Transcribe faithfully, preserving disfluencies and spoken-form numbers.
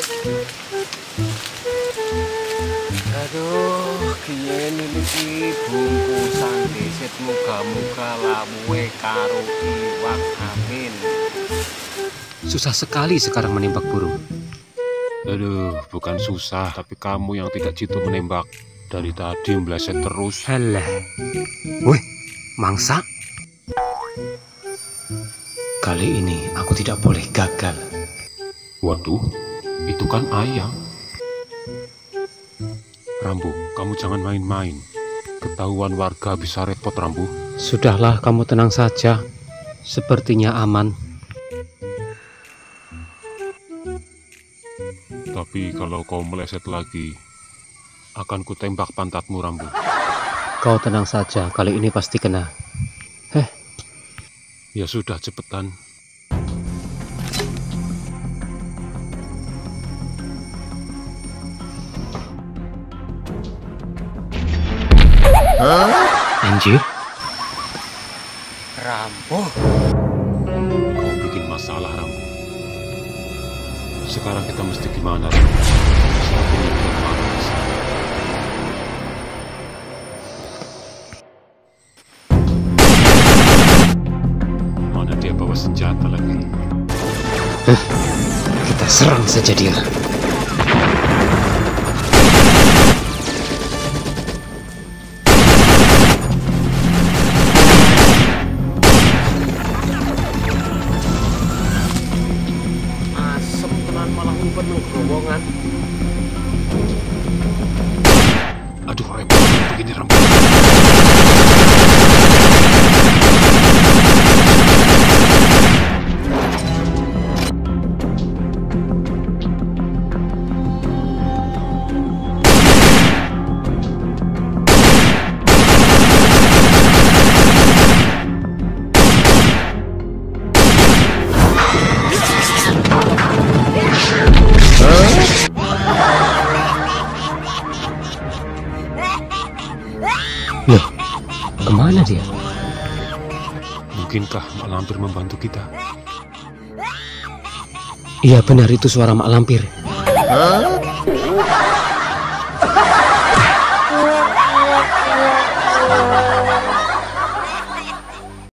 Aduh, gini iki bungkusan deset muga-muga lamuwe karo iwak, amin. Susah sekali sekarang menembak burung. Aduh, bukan susah, tapi kamu yang tidak jitu menembak. Dari tadi meleset terus. Halah. Wih, mangsa. Kali ini aku tidak boleh gagal. Waduh, itu kan ayam. Rambu, kamu jangan main-main. Ketahuan warga bisa repot, Rambu. Sudahlah, kamu tenang saja. Sepertinya aman. Tapi kalau kau meleset lagi, akan kutembak pantatmu, Rambu. Kau tenang saja, kali ini pasti kena. Heh. Ya sudah, cepetan. Anjir. Rambo. Kau bikin masalah, Rambu. Sekarang kita mesti gimana, Rambu? Saat ini kita kemana bisa? Mana dia bawa senjata lagi? Heh. Kita serang saja dia. Malah penuh rombongan. Aduh, repot begini, Rambu. Loh, kemana dia? Mungkinkah Mak Lampir membantu kita? Iya benar, itu suara Mak Lampir. Hah?